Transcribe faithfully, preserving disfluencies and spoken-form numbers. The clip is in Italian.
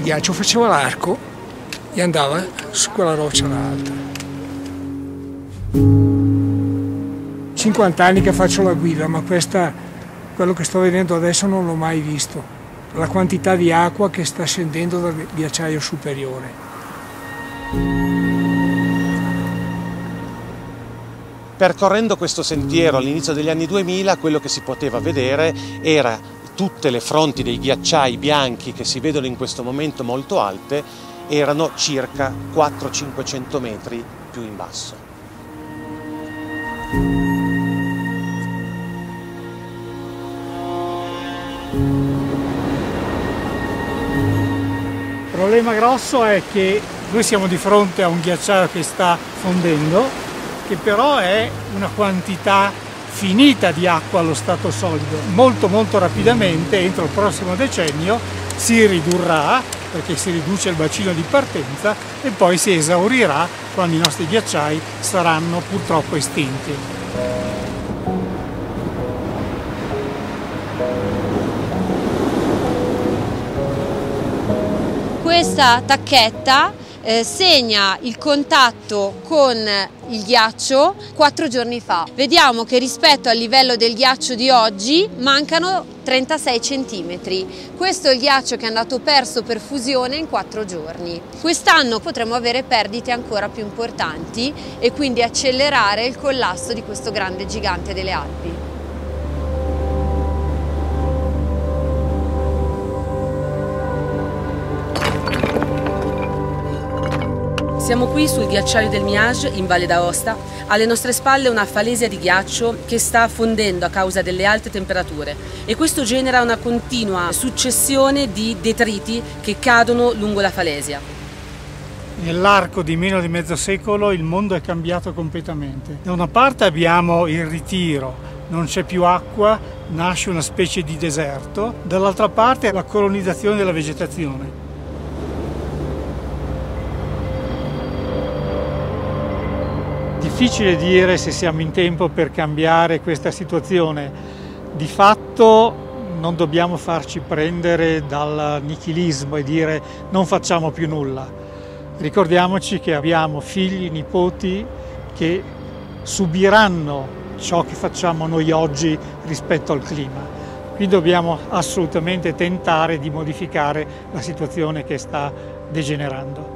ghiaccio faceva l'arco e andava su quella roccia alta. cinquanta anni che faccio la guida, ma questa, quello che sto vedendo adesso non l'ho mai visto. La quantità di acqua che sta scendendo dal ghiacciaio superiore. Percorrendo questo sentiero all'inizio degli anni duemila, quello che si poteva vedere era tutte le fronti dei ghiacciai bianchi che si vedono in questo momento molto alte, erano circa quattrocento cinquecento metri più in basso. Il problema grosso è che noi siamo di fronte a un ghiacciaio che sta fondendo, che però è una quantità finita di acqua allo stato solido. Molto molto rapidamente, entro il prossimo decennio, si ridurrà, perché si riduce il bacino di partenza, e poi si esaurirà quando i nostri ghiacciai saranno purtroppo estinti. Questa tacchetta eh, segna il contatto con il ghiaccio quattro giorni fa. Vediamo che rispetto al livello del ghiaccio di oggi mancano trentasei centimetri. Questo è il ghiaccio che è andato perso per fusione in quattro giorni. Quest'anno potremo avere perdite ancora più importanti e quindi accelerare il collasso di questo grande gigante delle Alpi. Siamo qui sul ghiacciaio del Miage in Valle d'Aosta, alle nostre spalle una falesia di ghiaccio che sta fondendo a causa delle alte temperature e questo genera una continua successione di detriti che cadono lungo la falesia. Nell'arco di meno di mezzo secolo il mondo è cambiato completamente. Da una parte abbiamo il ritiro, non c'è più acqua, nasce una specie di deserto, dall'altra parte la colonizzazione della vegetazione. Difficile dire se siamo in tempo per cambiare questa situazione. Di fatto non dobbiamo farci prendere dal nichilismo e dire non facciamo più nulla. Ricordiamoci che abbiamo figli, nipoti che subiranno ciò che facciamo noi oggi rispetto al clima. Quindi dobbiamo assolutamente tentare di modificare la situazione che sta degenerando.